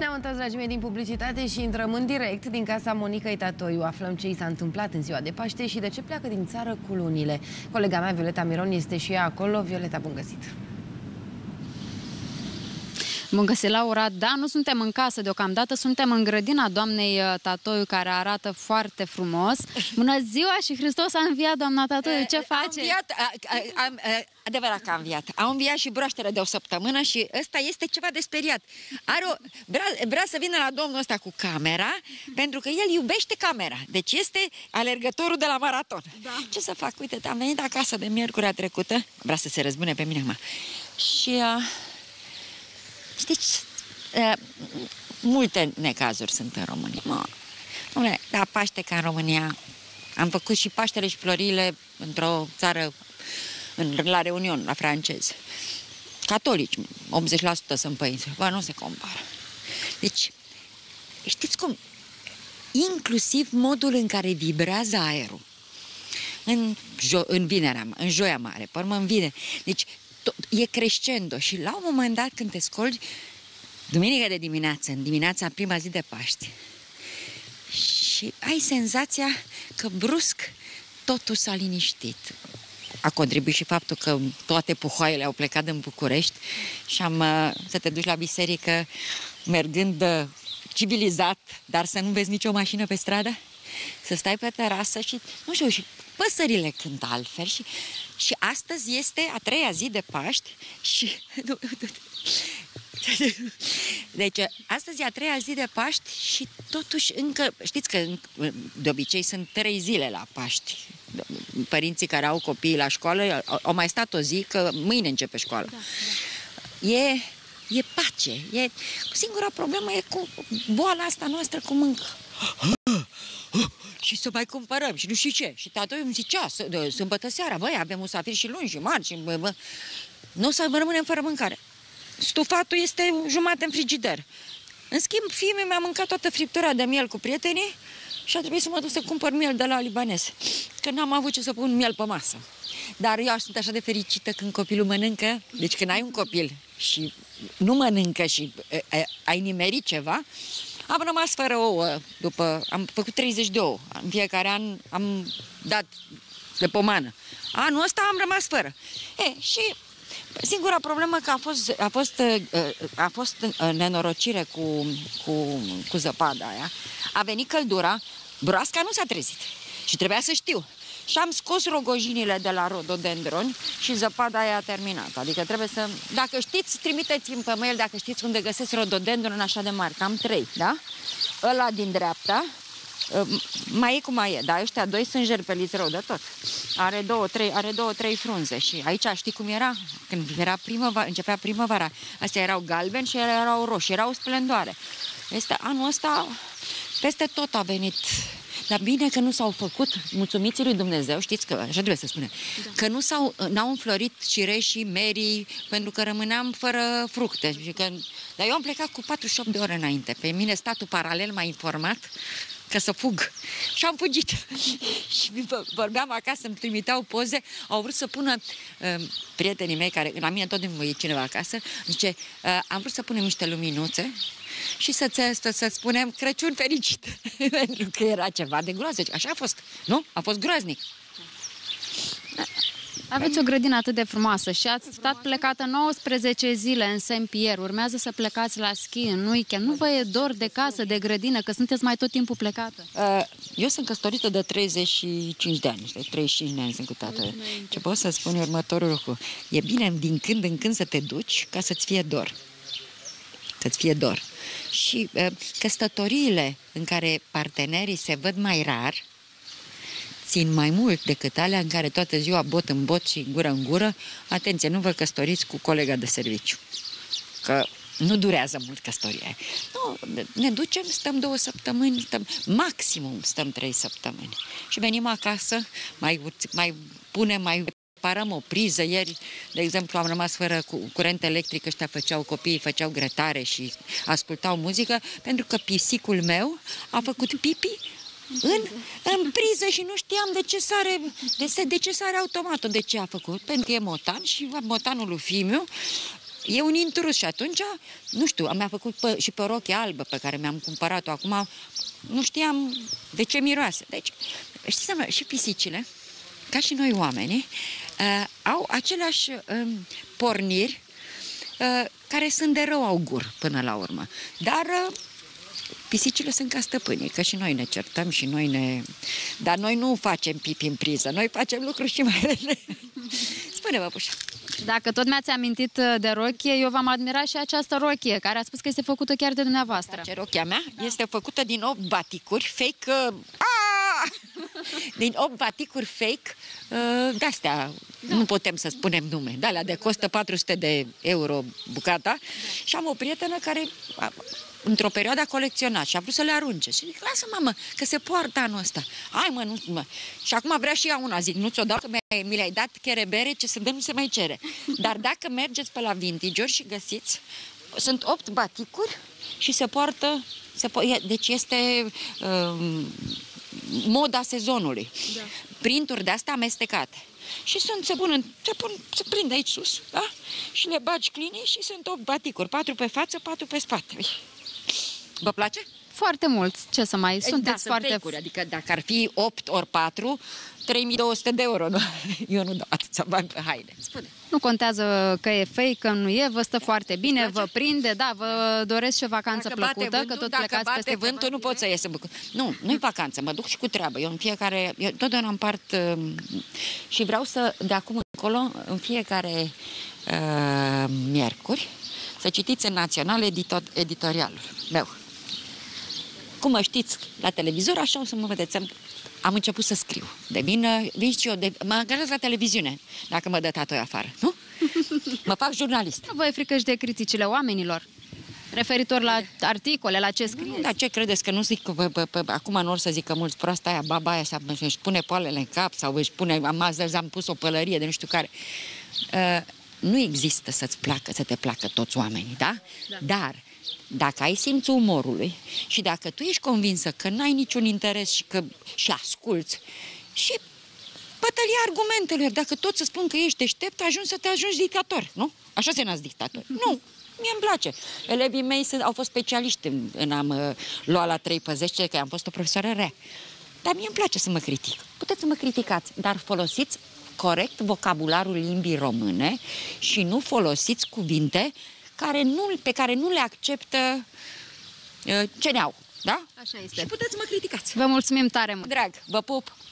Ne-am întors, dragii mei, din publicitate și intrăm în direct din casa Monicăi Tatoiu. Aflăm ce i s-a întâmplat în ziua de Paște și de ce pleacă din țară cu lunile. Colega mea, Violeta Miron, este și ea acolo. Violeta, bun găsit! Bun găsit, Laura. Da, nu suntem în casă deocamdată, suntem în grădina doamnei Tatoiu, care arată foarte frumos. Bună ziua și Hristos a înviat, doamna Tatoiu, ce face? Adevărat că a înviat. A înviat și broaștere de o săptămână și ăsta este ceva de speriat. Vrea să vină la domnul ăsta cu camera, pentru că el iubește camera. Deci este alergătorul de la maraton. Da. Ce să fac? Uite, am venit acasă de miercurea trecută. Vrea să se răzbune pe mine acum. Și... știți, multe necazuri sunt în România. Da, Paște ca în România. Am făcut și Paștele și Florile într-o țară, la Reunion, la francezi. Catolici, 80% sunt părinți. Bă, nu se compară. Deci, știți cum? Inclusiv modul în care vibrează aerul. În vinerea, în joia mare, pe urmă în vineri. Deci, e crescendo și la un moment dat când te scoli duminică de dimineață, în dimineața prima zi de Paște, și ai senzația că brusc totul s-a liniștit. A contribuit și faptul că toate puhoaiele au plecat în București și să te duci la biserică mergând civilizat, dar să nu vezi nicio mașină pe stradă, să stai pe terasă și, nu știu, și păsările cântă altfel și astăzi este a treia zi de Paști și... Deci, astăzi e a treia zi de Paști și totuși încă... Știți că de obicei sunt 3 zile la Paști. Părinții care au copiii la școală au mai stat o zi, că mâine începe școala. Da, da. E pace. Singura problemă e cu boala asta noastră cu mâncă. Și să mai cumpărăm și nu știu ce. Și tatăl îmi zicea, sâmbătă seara, băi, avem musafiri și luni și mari și nu o să rămânem fără mâncare. Stufatul este jumate în frigider. În schimb, fiul mi-a mâncat toată friptura de miel cu prietenii și a trebuit să mă duc să cumpăr miel de la libanez. Că n-am avut ce să pun miel pe masă. Dar eu sunt așa de fericită când copilul mănâncă. Deci când ai un copil și nu mănâncă și ai nimerit ceva, am rămas fără ouă, am făcut 30 de ouă. În fiecare an am dat de pomană. Anul ăsta am rămas fără. Și singura problemă că a fost nenorocire cu zăpada aia. A venit căldura, broasca nu s-a trezit. Și trebuia să știu. Și am scos rogojinile de la rododendroni și zăpada aia a terminat. Adică trebuie să... Dacă știți, trimiteți-mi pe mail dacă știți unde găsesc rododendron așa de mari. Am 3, da? Ăla din dreapta, mai e cum mai e, dar ăștia 2 sunt jerpeliți rău de tot. Are 2-3 frunze și aici știi cum era? Când era începea primăvara, astea erau galbeni și ele erau roșii, erau splendoare. Anul ăsta peste tot a venit. Dar bine că nu s-au făcut, mulțumiți lui Dumnezeu, știți că, așa trebuie să spunem, da, că n-au înflorit cireșii, merii, pentru că rămâneam fără fructe. Dar eu am plecat cu 48 de ore înainte. Pe mine statul paralel m-a informat că să fug. Și am fugit. Și vorbeam acasă, îmi trimiteau poze, au vrut să pună prietenii mei, care la mine tot timpul e cineva acasă, zice, am vrut să punem niște luminuțe și să spunem Crăciun fericit. Pentru că era ceva de groază. Așa a fost, nu? A fost groaznic. Aveți o grădină atât de frumoasă și ați stat plecată 19 zile în Saint-Pierre. Urmează să plecați la schi în weekend. Nu vă e dor de casă, de grădină, că sunteți mai tot timpul plecată? Eu sunt căsătorită de 35 de ani. De 35 de ani sunt cu tatăl. Ce pot să spun următorul lucru? E bine din când în când să te duci ca să-ți fie dor. Să-ți fie dor. Și căsătoriile în care partenerii se văd mai rar țin mai mult decât alea în care toată ziua bot în bot și gură în gură. Atenție, nu vă căsătoriți cu colega de serviciu, că nu durează mult căsătoria. Nu, ne ducem, stăm 2 săptămâni, maximum stăm 3 săptămâni. Și venim acasă, mai reparăm o priză. Ieri, de exemplu, am rămas fără curent electric, ăștia copiii făceau grătare și ascultau muzică, pentru că pisicul meu a făcut pipi în priză și nu știam de ce sare automatul. De ce a făcut? Pentru că e motan și motanul lui fiu e un intrus și atunci, nu știu, mi-a făcut și pe rochie albă pe care mi-am cumpărat-o acum, nu știam de ce miroase. Deci, știți, și pisicile, ca și noi oamenii, au aceleași porniri care sunt de rău augur până la urmă. Dar pisicile sunt ca stăpânii, că și noi ne certăm și noi ne... Dar noi nu facem pipi în priză, noi facem lucruri și mai rele. Spune, păpușa. Dacă tot mi-ați amintit de rochie, eu v-am admirat și această rochie, care a spus că este făcută chiar de dumneavoastră. Ce rochia mea este făcută din 8 baticuri fake... din 8 baticuri fake de-astea, nu putem să spunem nume, de alea de costă 400 de euro bucata. Și am o prietenă care într-o perioadă a colecționat și a vrut să le arunce. Și zic, lasă, mamă, că se poartă anul ăsta. Hai, mă, nu, mă. Și acum vrea și ea una. Zic, nu ți-o dau, că mi le-ai dat cherebere, ce să dăm, nu se mai cere. Dar dacă mergeți pe la vintage-uri și găsiți, sunt 8 baticuri și se poartă, deci este moda sezonului. Da. Printuri de-astea amestecate. Și se prinde aici sus, da? Și le bagi clinii și sunt 8 baticuri, 4 pe față, 4 pe spate. Vă place? Foarte mult. Ce să mai... Sunteți foarte... Fake-uri, adică dacă ar fi 8 ori 4, 3200 de euro. Nu? Eu nu dau atâția bani pe haine. Spune. Nu contează că e fake, că nu e, vă stă foarte bine, vă prinde, da, vă doresc și o vacanță plăcută, vântul, că tot dacă plecați peste vântul, nu pot să ies în bucură. Nu-i vacanță, mă duc și cu treabă. Eu totdeauna împart și vreau să, de acum încolo, în fiecare miercuri, să citiți în Național editorialul meu. Cum mă știți la televizor, așa o să mă vedeți. Am început să scriu. Vin și eu, mă angajez la televiziune, dacă mă dă tatăl afară, nu? Mă fac jurnalist. Vă e frică și de criticile oamenilor? Referitor la articole, la ce scrieți? Dar ce credeți, că nu zic că acum nu or să zică mulți proasta aia, baba aia își pune poalele în cap sau își pune, am pus o pălărie de nu știu care. Nu există să-ți placă, să te placă toți oamenii, da? Dar dacă ai simțul umorului și dacă tu ești convinsă că n-ai niciun interes și asculți și bătălia argumentelor, dacă toți să spun că ești deștept, să te ajungi dictator, nu? Așa se nasc dictatori. Nu, mie îmi place. Elevii mei au fost specialiști în a-mă lua la 3 pe 10, că am fost o profesoară rea. Dar mie îmi place să mă critic. Puteți să mă criticați, dar folosiți corect vocabularul limbii române și nu folosiți cuvinte pe care nu le acceptă CNA-ul, da? Așa este. Și puteți să mă criticați. Vă mulțumim tare mult. Drag, vă pup!